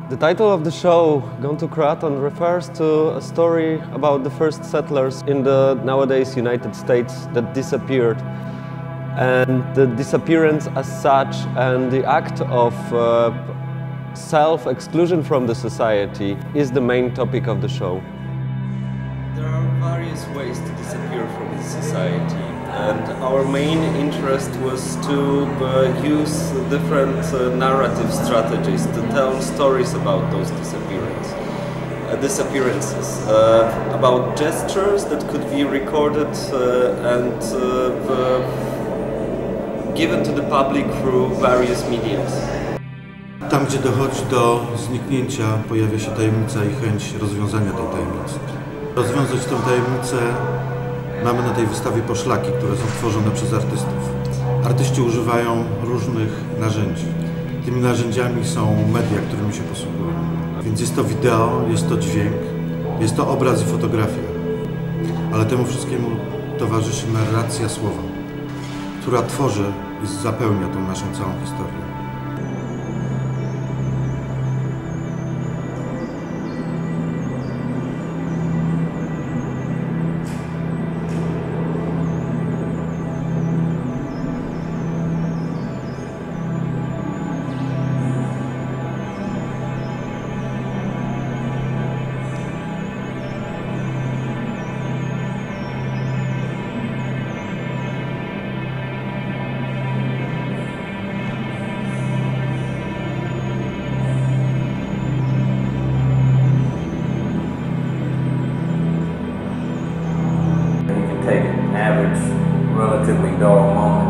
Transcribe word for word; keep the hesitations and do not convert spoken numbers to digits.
The title of the show, Gone to Croatan, refers to a story about the first settlers in the nowadays United States that disappeared. And the disappearance as such and the act of uh, self-exclusion from the society is the main topic of the show. There are various ways to disappear from the society, and our main interest was to uh, use different uh, narrative strategies to tell stories about those disappearance, uh, disappearances, uh, about gestures that could be recorded uh, and uh, uh, given to the public through various mediums. Tam, gdzie dochodzi do zniknięcia, pojawia się tajemnica i chęć rozwiązania tej tajemnicy. Rozwiązać tę tajemnicę mamy na tej wystawie poszlaki, które są tworzone przez artystów. Artyści używają różnych narzędzi. Tymi narzędziami są media, którymi się posługują. Więc jest to wideo, jest to dźwięk, jest to obraz i fotografia. Ale temu wszystkiemu towarzyszy narracja słowa, która tworzy i zapełnia tą naszą całą historię. Take an average, relatively dull moment